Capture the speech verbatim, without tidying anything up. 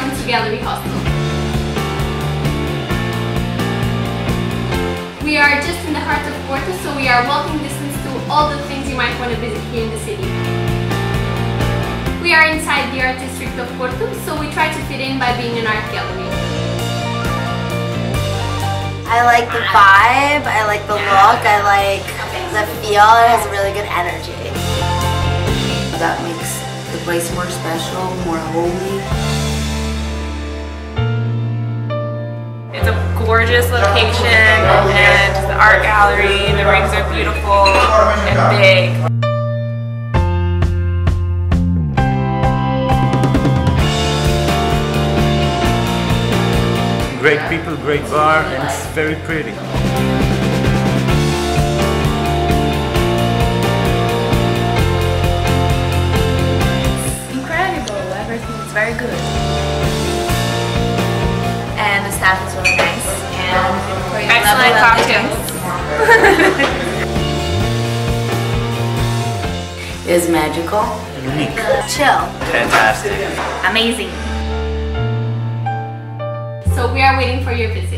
welcome to Gallery Hostel. We are just in the heart of Porto, so we are walking distance to all the things you might want to visit here in the city. We are inside the art district of Porto, so we try to fit in by being an art gallery. I like the vibe, I like the look, I like the feel. It has a really good energy. That makes the place more special, more homey. It's a gorgeous location and the art gallery, the rings are beautiful and big. Great people, great bar, and it's very pretty. It's very good. And the staff is really nice. And excellent cocktails. It is magical. Unique. Chill. Fantastic. Amazing. So we are waiting for your visit.